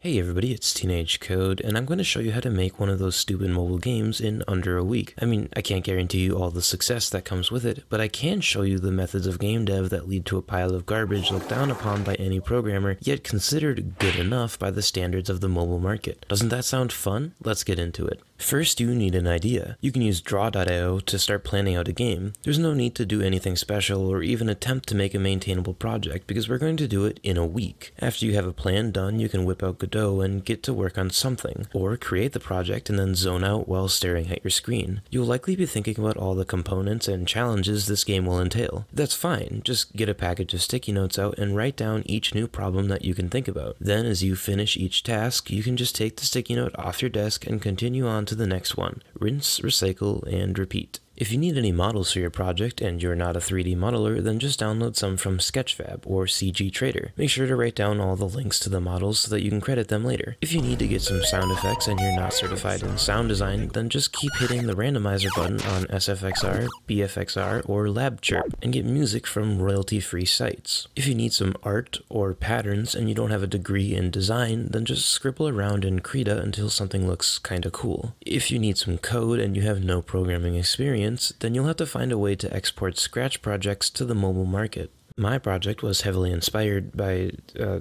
Hey everybody, it's Teenage Code, and I'm going to show you how to make one of those stupid mobile games in under a week. I mean, I can't guarantee you all the success that comes with it, but I can show you the methods of game dev that lead to a pile of garbage looked down upon by any programmer, yet considered good enough by the standards of the mobile market. Doesn't that sound fun? Let's get into it. First, you need an idea. You can use draw.io to start planning out a game. There's no need to do anything special or even attempt to make a maintainable project because we're going to do it in a week. After you have a plan done, you can whip out Godot and get to work on something, or create the project and then zone out while staring at your screen. You'll likely be thinking about all the components and challenges this game will entail. That's fine, just get a package of sticky notes out and write down each new problem that you can think about. Then as you finish each task, you can just take the sticky note off your desk and continue on to the next one. Rinse, recycle, and repeat. If you need any models for your project and you're not a 3D modeler, then just download some from Sketchfab or CG Trader. Make sure to write down all the links to the models so that you can credit them later. If you need to get some sound effects and you're not certified in sound design, then just keep hitting the randomizer button on SFXR, BFXR, or LabChirp and get music from royalty-free sites. If you need some art or patterns and you don't have a degree in design, then just scribble around in Krita until something looks kinda cool. If you need some code and you have no programming experience, then you'll have to find a way to export Scratch projects to the mobile market. My project was heavily inspired by,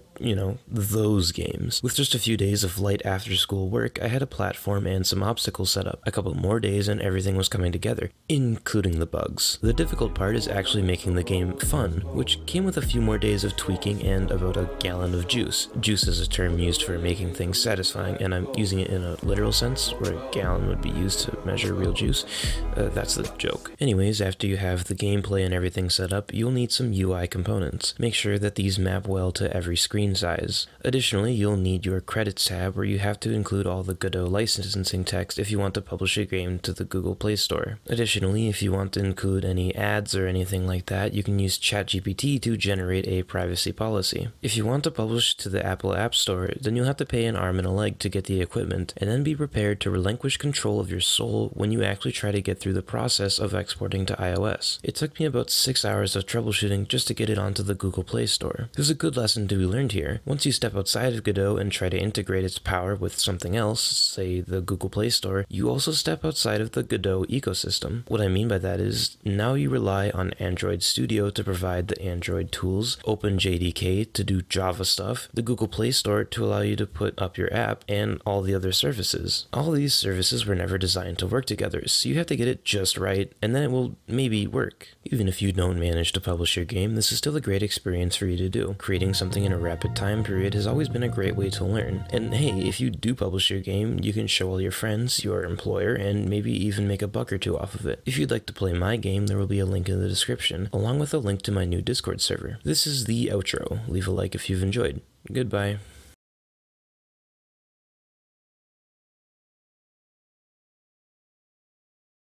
those games. With just a few days of light after-school work, I had a platform and some obstacles set up. A couple more days and everything was coming together, including the bugs. The difficult part is actually making the game fun, which came with a few more days of tweaking and about a gallon of juice. Juice is a term used for making things satisfying, and I'm using it in a literal sense, where a gallon would be used to measure real juice. That's the joke. Anyways, after you have the gameplay and everything set up, you'll need some UI components. Make sure that these map well to every screen size. Additionally, you'll need your credits tab where you have to include all the Godot licensing text if you want to publish a game to the Google Play Store. Additionally, if you want to include any ads or anything like that, you can use ChatGPT to generate a privacy policy. If you want to publish to the Apple App Store, then you'll have to pay an arm and a leg to get the equipment, and then be prepared to relinquish control of your soul when you actually try to get through the process of exporting to iOS. It took me about 6 hours of troubleshooting just to get it onto the Google Play Store. There's a good lesson to be learned here. Once you step outside of Godot and try to integrate its power with something else, say the Google Play Store, you also step outside of the Godot ecosystem. What I mean by that is, now you rely on Android Studio to provide the Android tools, OpenJDK to do Java stuff, the Google Play Store to allow you to put up your app, and all the other services. All these services were never designed to work together, so you have to get it just right, and then it will maybe work. Even if you don't manage to publish your game, this is still a great experience for you to do. Creating something in a rapid time period has always been a great way to learn. And hey, if you do publish your game, you can show all your friends, your employer, and maybe even make a buck or two off of it. If you'd like to play my game, there will be a link in the description, along with a link to my new Discord server. This is the outro. Leave a like if you've enjoyed. Goodbye.